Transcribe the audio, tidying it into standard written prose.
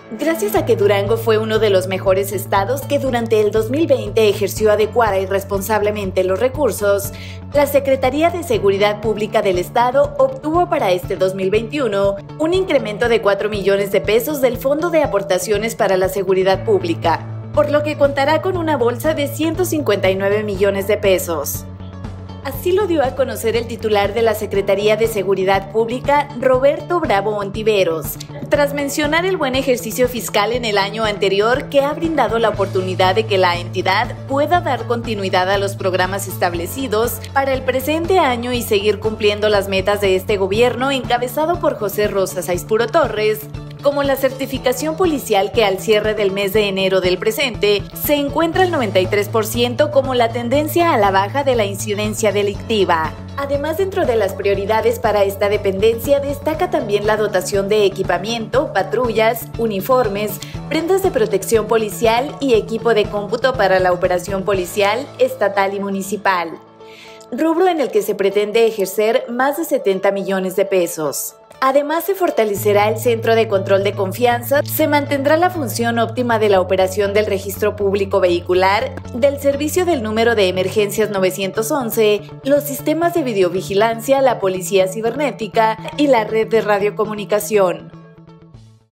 Gracias a que Durango fue uno de los mejores estados que durante el 2020 ejerció adecuada y responsablemente los recursos, la Secretaría de Seguridad Pública del Estado obtuvo para este 2021 un incremento de 4 millones de pesos del Fondo de Aportaciones para la Seguridad Pública, por lo que contará con una bolsa de 159 millones de pesos. Así lo dio a conocer el titular de la Secretaría de Seguridad Pública, Roberto Bravo Ontiveros, tras mencionar el buen ejercicio fiscal en el año anterior que ha brindado la oportunidad de que la entidad pueda dar continuidad a los programas establecidos para el presente año y seguir cumpliendo las metas de este gobierno encabezado por José Rosa Saizpuro Torres, como la certificación policial que al cierre del mes de enero del presente se encuentra al 93% como la tendencia a la baja de la incidencia delictiva. Además, dentro de las prioridades para esta dependencia destaca también la dotación de equipamiento, patrullas, uniformes, prendas de protección policial y equipo de cómputo para la operación policial, estatal y municipal, rubro en el que se pretende ejercer más de 70 millones de pesos. Además, se fortalecerá el Centro de Control de Confianza, se mantendrá la función óptima de la operación del registro público vehicular, del servicio del número de emergencias 911, los sistemas de videovigilancia, la policía cibernética y la red de radiocomunicación.